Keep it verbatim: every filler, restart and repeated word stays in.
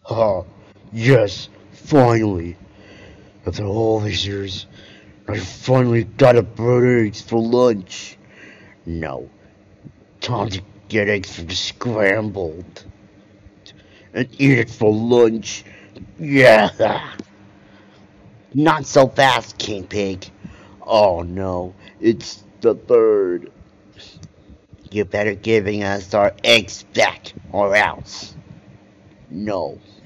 Ah, yes, finally. After all these years, I finally got a bird eggs for lunch. Now, time to get eggs from scrambled and eat it for lunch. Yeah! Not so fast, King Pig. Oh no, it's the bird. You better giving us our eggs back, or else. No.